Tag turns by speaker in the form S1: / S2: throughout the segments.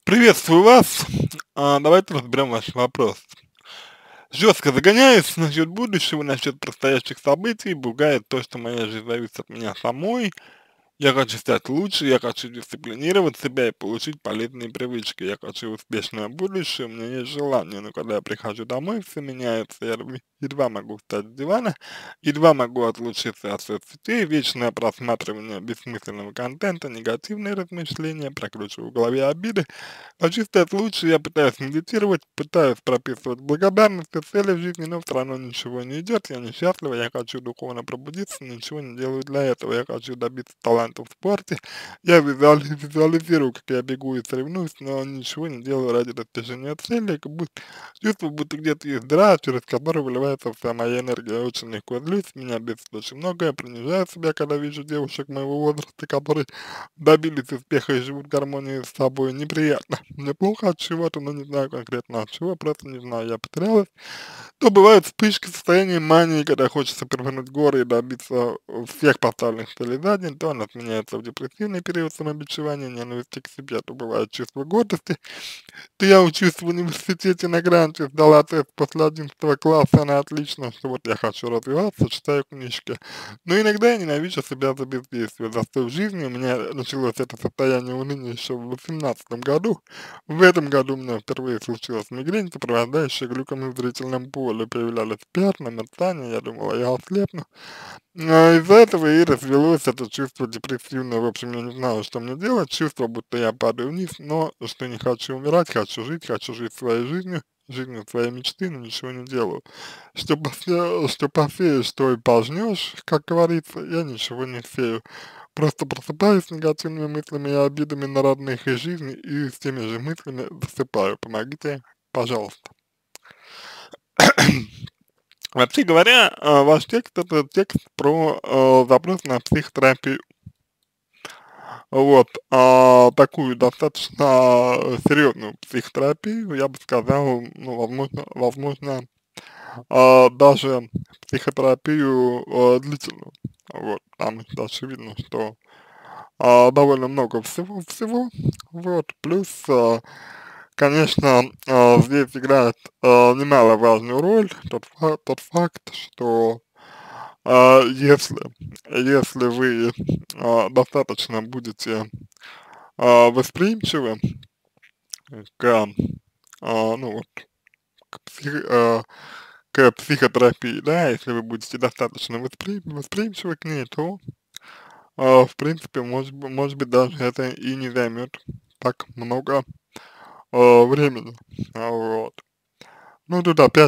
S1: Приветствую вас. Давайте разберем ваш вопрос. Жестко загоняюсь насчет будущего, насчет предстоящих событий, пугает то, что моя жизнь зависит от меня самой. Я хочу стать лучше, я хочу дисциплинировать себя и получить полезные привычки. Я хочу успешное будущее, у меня есть желание, но когда я прихожу домой, все меняется. Я едва могу встать с дивана, едва могу отлучиться от соцсетей, вечное просматривание бессмысленного контента, негативные размышления, прокручиваю в голове обиды. Хочу стать лучше, я пытаюсь медитировать, пытаюсь прописывать благодарность и цели в жизни, но все равно ничего не идет, я несчастлива, я хочу духовно пробудиться, но ничего не делаю для этого, я хочу добиться таланта в спорте, я визуализирую, как я бегу и соревнуюсь, но ничего не делаю ради достижения цели, как будто чувствую, будто где-то есть дыра, через которую выливается вся моя энергия, я очень легко злюсь, меня бесит очень многое, принижаю себя, когда вижу девушек моего возраста, которые добились успеха и живут в гармонии с собой, неприятно. Мне плохо от чего-то, но не знаю конкретно от чего, просто не знаю, я потерялась. То бывают вспышки состояния мании, когда хочется перевернуть горы и добиться всех поставленных целей за день, то она сменяется в депрессивный период самобичевания, ненависти к себе, то бывает чувство гордости, то я учусь в университете на гранте, сдала тест после 11 класса, она отлично, что вот я хочу развиваться, читаю книжки. Но иногда я ненавижу себя за бездействие, застой в жизни. У меня началось это состояние уныния еще в 18 году. В этом году у меня впервые случилась мигрень, сопровождающая глюком в зрительном поле. Появлялись пятна, мерцания, я думала, я ослепну. Из-за этого и развелось это чувство депрессивное. В общем, я не знаю, что мне делать. Чувство, будто я падаю вниз, но что не хочу умирать, хочу жить своей жизнью, жизнью своей мечты, но ничего не делаю. Что посеешь, то и пожнешь, как говорится, я ничего не сею. Просто просыпаюсь с негативными мыслями и обидами на родных и жизни, и с теми же мыслями засыпаю. Помогите, пожалуйста. Вообще говоря, ваш текст это текст про запрос на психотерапию. Вот, такую достаточно серьезную психотерапию, я бы сказал, ну, возможно, даже психотерапию длительную. Вот, потому что очевидно, что довольно много всего, вот, плюс, конечно, здесь играет немаловажную роль тот факт, что если вы достаточно будете восприимчивы к, ну вот, к, к психотерапии, да, если вы будете достаточно восприимчивы к ней, то, в принципе, может быть, даже это и не займет так много времени, вот. Ну,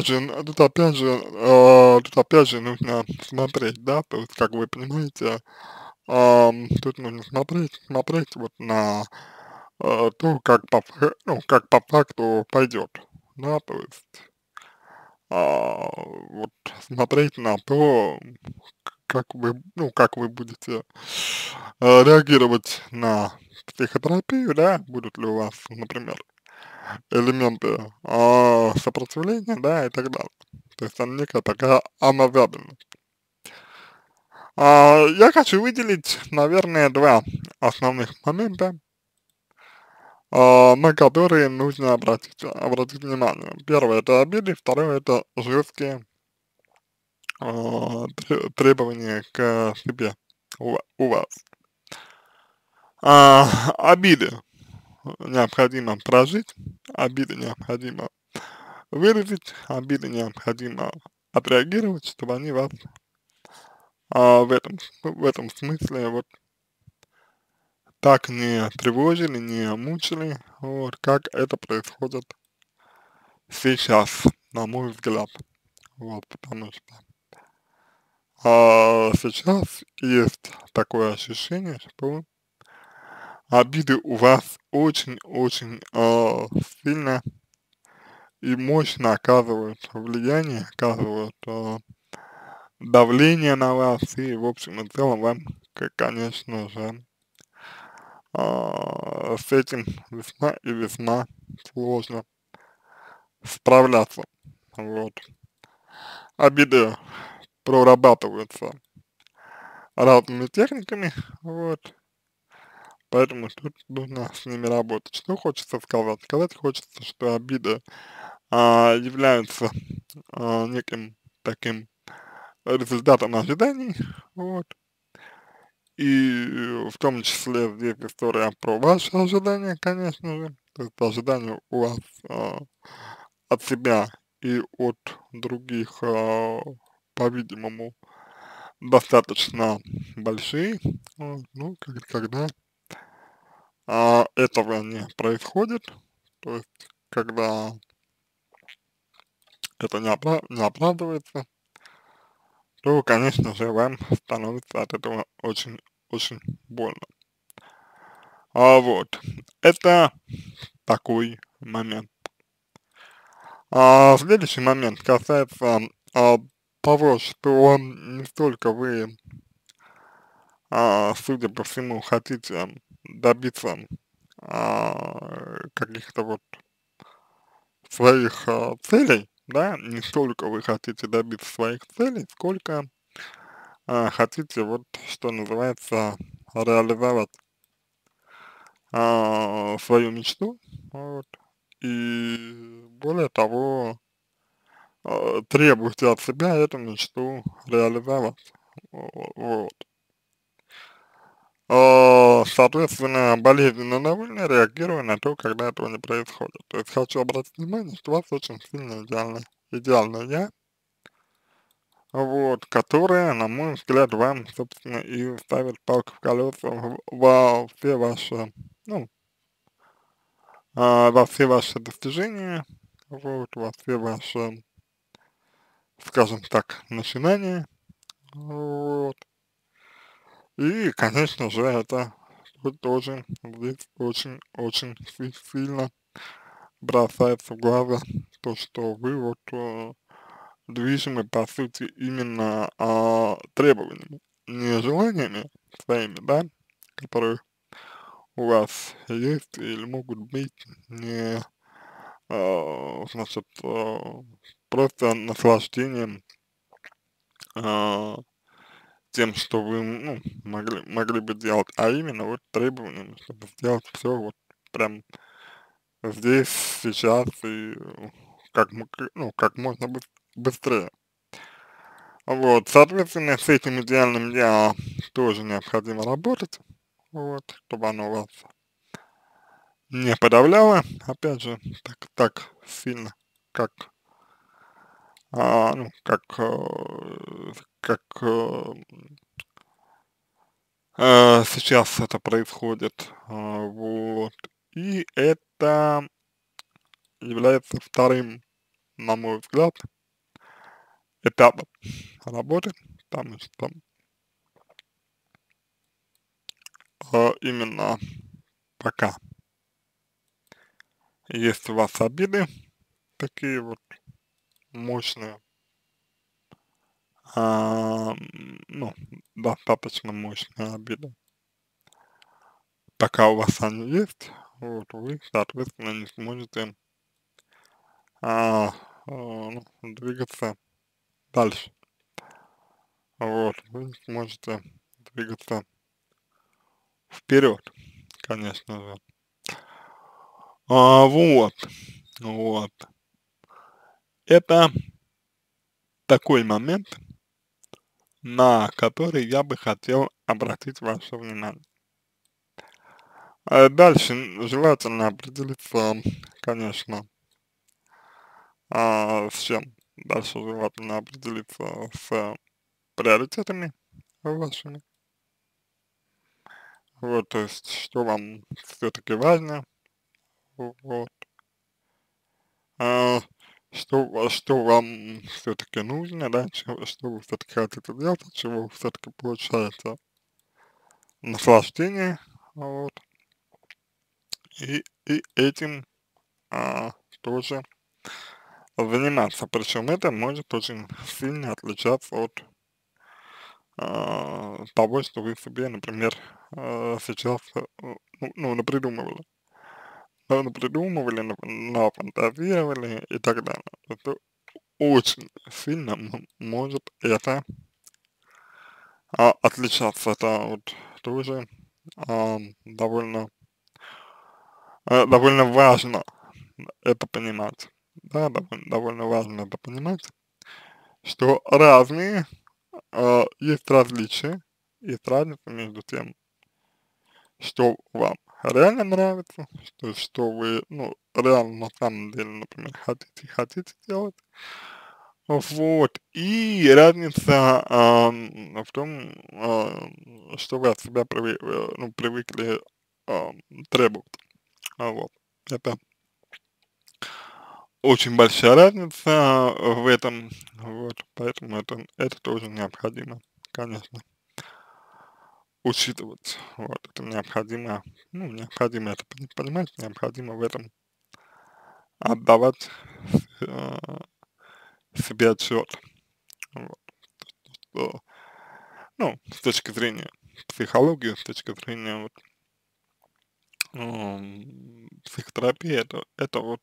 S1: тут опять же нужно смотреть, да, то есть, как вы понимаете, тут нужно смотреть вот на то, ну, как по факту пойдет, да, то есть, вот смотреть на то, как вы будете реагировать на психотерапию, да, будут ли у вас, например, элементы сопротивления, да, и так далее. То есть там некая такая амbivalентность. Я хочу выделить, наверное, два основных момента, на которые нужно обратить внимание. Первое это обиды, второе это жесткие требования к себе у вас. Обиды необходимо прожить, обиды необходимо выразить, обиды необходимо отреагировать, чтобы они вас в этом смысле вот так не тревожили, не мучили, вот, как это происходит сейчас, на мой взгляд. Вот, потому что сейчас есть такое ощущение, что обиды у вас очень-очень сильно и мощно оказывают влияние, оказывают давление на вас, и в общем и целом вам, конечно же, с этим весьма и весьма сложно справляться. Вот. Обиды прорабатываются разными техниками, вот, поэтому тут нужно с ними работать. Что хочется сказать? Сказать хочется, что обиды являются неким таким результатом ожиданий, вот, и в том числе здесь история про ваши ожидания, конечно же, то есть ожидания у вас а, от себя и от других, по-видимому, достаточно большие, вот, ну, когда этого не происходит, то есть когда это не оправдывается, то, конечно же, вам становится от этого очень больно. Вот, это такой момент. Следующий момент касается того, что не столько вы, судя по всему, хотите добиться каких-то вот своих целей, да, не столько вы хотите добиться своих целей, сколько хотите вот, что называется, реализовать свою мечту, вот, и более того, требуете от себя эту мечту реализовать, вот. Соответственно, болезненно довольно реагирую на то, когда этого не происходит. То есть хочу обратить внимание, что у вас очень сильно идеальное я, вот, которое, на мой взгляд, вам, собственно, и ставит палку в колеса во все ваши, ну, во все ваши достижения, вот, во все ваши, скажем так, начинания, вот. И, конечно же, это тут тоже здесь очень сильно бросается в глаза то, что вы вот движимы, по сути, именно требованиями, не желаниями своими, да, которые у вас есть или могут быть, не, значит, просто наслаждением а, тем, что вы, ну, могли бы делать, а именно вот требованиями, чтобы сделать все вот прям здесь, сейчас и ну, как можно быстрее. Вот, соответственно, с этим идеальным я тоже необходимо работать, вот, чтобы оно вас не подавляло, опять же, так сильно, как, ну, как сейчас это происходит, вот. И это является вторым, на мой взгляд, этапом работы, потому что именно пока есть у вас обиды, такие вот мощные, ну, достаточно мощные обиды, пока у вас они есть, вот, вы, соответственно, не сможете ну, двигаться дальше, вот, вы не сможете двигаться вперед, конечно же. Вот, вот. Это такой момент, на который я бы хотел обратить ваше внимание. Дальше желательно определиться, конечно, с чем. Дальше желательно определиться с приоритетами вашими. Вот, то есть, что вам все-таки важно, вот, а, что вам все-таки нужно, да, что вы все-таки хотите делать, от чего вы все-таки получаете наслаждение, вот, и этим тоже заниматься. Причем это может очень сильно отличаться от того, что вы себе, например, сейчас, напридумывали. Напридумывали, нафантазировали и так далее. Это очень сильно может это отличаться. Это вот тоже довольно, довольно важно это понимать. Да, довольно важно это понимать, что есть различия, есть разница между тем, что вам реально нравится, что вы, ну, реально на самом деле, например, хотите делать. Вот. И разница в том, что вы от себя ну, привыкли требовать. Вот. Это очень большая разница в этом, вот, поэтому это тоже необходимо, конечно, учитывать. Вот, это необходимо, ну, необходимо это понимать, необходимо в этом отдавать э, себе отчет. Вот, что, ну, с точки зрения психологии, с точки зрения вот, психотерапии, это вот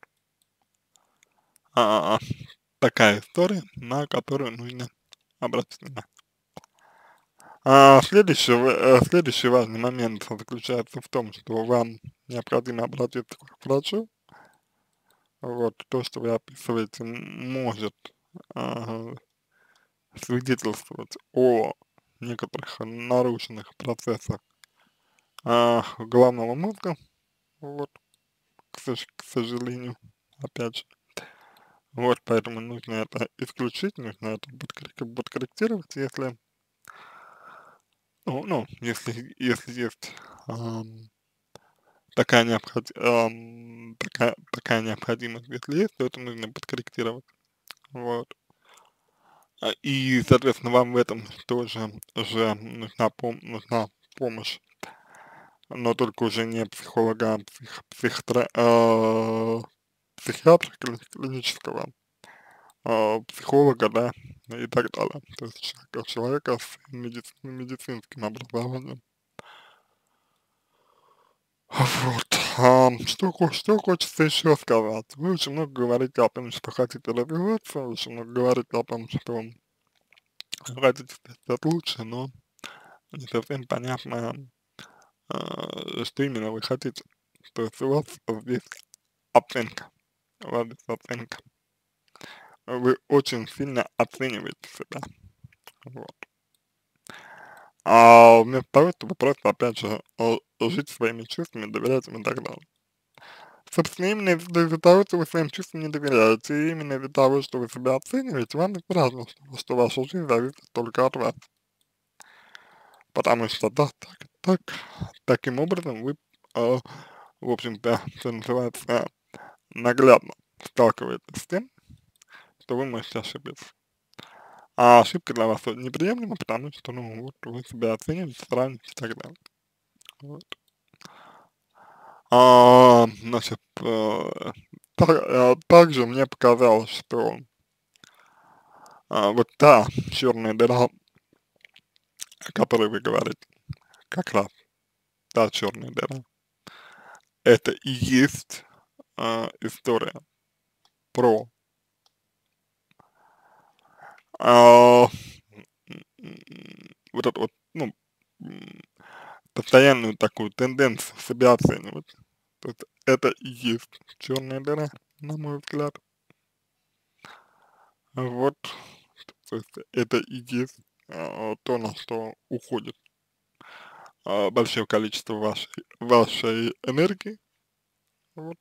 S1: а, такая история, на которую нужно обратить внимание. Следующий важный момент заключается в том, что вам необходимо обратиться к врачу. Вот, то, что вы описываете, может а, свидетельствовать о некоторых нарушенных процессах головного мозга, вот, к сожалению, опять же. Вот, поэтому нужно это исключить, нужно это подкорректировать, если, ну, если есть ам, такая необходимость, если есть, то это нужно подкорректировать. Вот. И, соответственно, вам в этом тоже уже нужна помощь, но только уже не психолога, психиатра клинического, психолога, да, и так далее. То есть человека с медицинским образованием. Вот. Что хочется еще сказать? Вы очень много говорите о том, что хотите развиваться, очень много говорите о том, что хотите стать лучше, но не совсем понятно, что именно вы хотите. То есть у вас здесь оценка, у вас здесь оценка. Вы очень сильно оцениваете себя. Вот. А вместо того, чтобы просто, опять же, жить своими чувствами, доверять им и так далее. Собственно, именно из-за того, что вы своим чувствам не доверяете, и именно из-за того, что вы себя оцениваете, вам не важно, что ваша жизнь зависит только от вас. Потому что, да, таким образом вы, э, в общем-то, что называется, наглядно сталкиваетесь с тем, что вы можете ошибиться. А ошибка для вас неприемлема, потому что, ну, вот вы себя оцениваете, сравниваете и так далее. Вот. Значит, также мне показалось, что вот та черная дыра, о которой вы говорите, как раз та черная дыра, это и есть история про а, вот эту вот, ну, м, постоянную такую тенденцию себя оценивать. То есть это и есть черная дыра, на мой взгляд. Вот, то есть это и есть то, на что уходит большое количество вашей энергии, вот,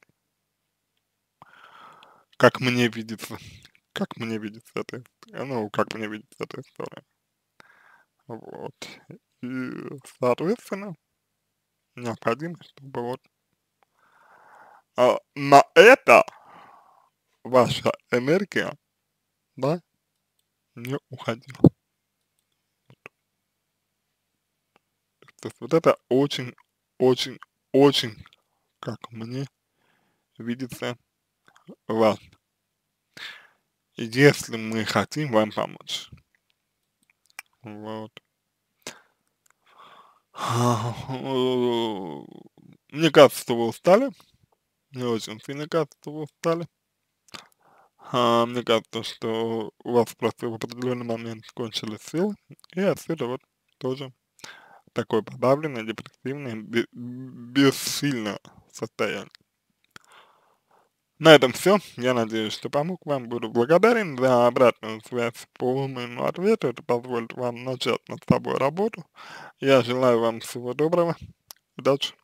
S1: как мне видится, как мне видится ну, как мне видится эта история. Вот. И, соответственно, необходимо, чтобы вот на это ваша энергия, да, не уходила. То есть вот это очень, очень, очень, как мне видится, важно. Если мы хотим вам помочь. Вот. Мне кажется, что вы устали. Мне очень сильно кажется, что вы устали. Мне кажется, что у вас просто в определенный момент кончились силы. И отсюда вот тоже такое подавленное, депрессивное, бессильное состояние. На этом все. Я надеюсь, что помог вам. Буду благодарен за обратную связь по моему ответу. Это позволит вам начать над собой работу. Я желаю вам всего доброго. Удачи.